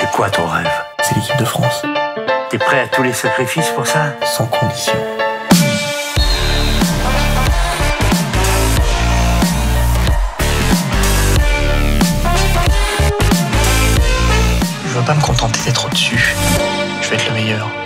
C'est quoi ton rêve? C'est l'équipe de France. T'es prêt à tous les sacrifices pour ça? Sans condition. Je veux pas me contenter d'être au-dessus. Je veux être le meilleur.